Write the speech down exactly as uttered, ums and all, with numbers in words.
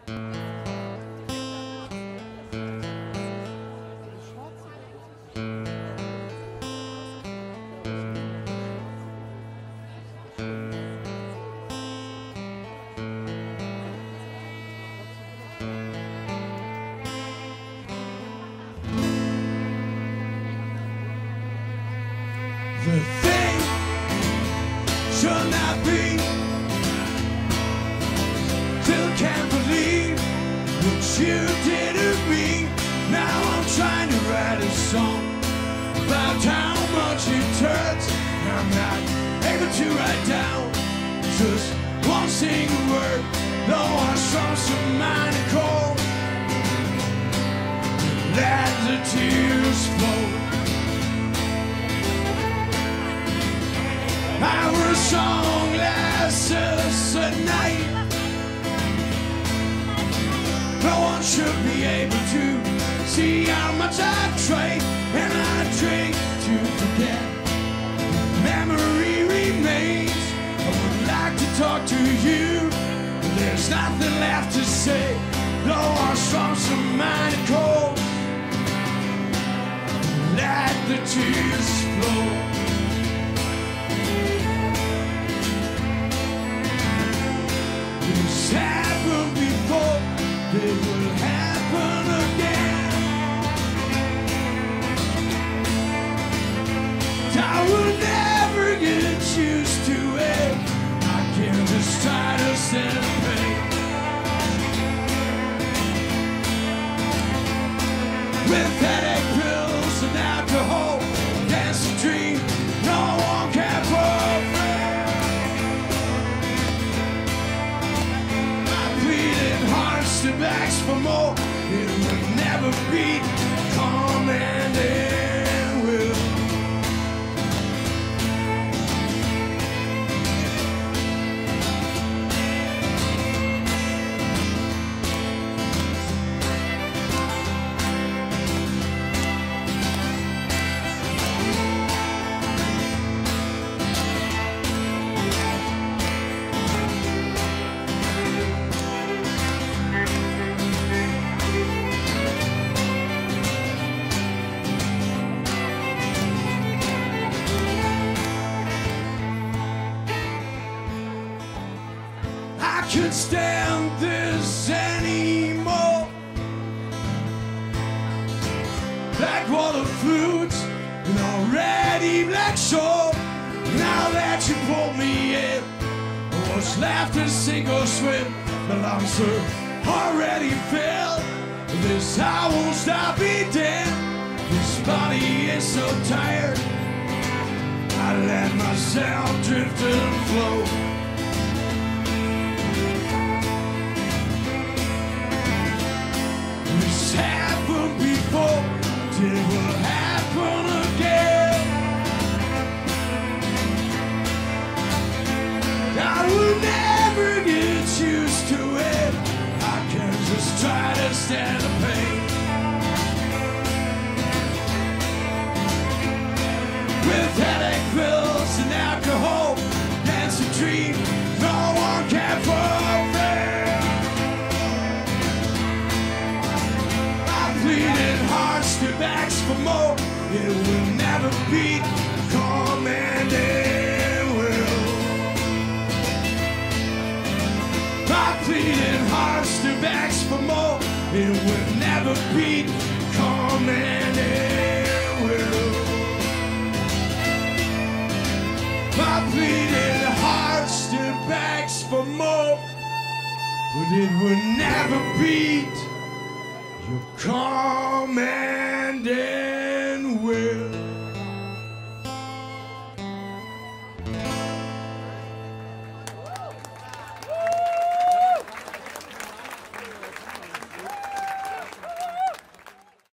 The thing should not be. Still can't believe what you did to me. Now I'm trying to write a song about how much it hurts. I'm not able to write down just one single word, though I saw some minor cold. Let the tears flow. Our song lasts us at night. No one should be able to see how much I've tried, and I drink to forget. Memory remains. I would like to talk to you, but there's nothing left to say. Though our songs are mine and cold, let the tears flow. It's happened before, it will happen again. I will never get used to it. I can just try to stand the pain. With headache pills and alcohol, dance a dream no one can fulfill. To begs for more, it would never be calm and in will. Can't stand this anymore. Black water flutes and already black shore. Now that you pulled me in, what's left is sink or swim. The lungs are already filled. This I won't stop beating. This body is so tired. I let myself drift and flow. Happened before, it will happen again. I will never get used to it. I can just try to stand the pain. With headache pills and alcohol, dance a dream no one can fulfill. Bleeding hearts to backs for more. It will never be calm and it will. My bleeding hearts to backs for more. It will never be calm and it will. My bleeding hearts to backs for more, but it will never beat your calm and in will.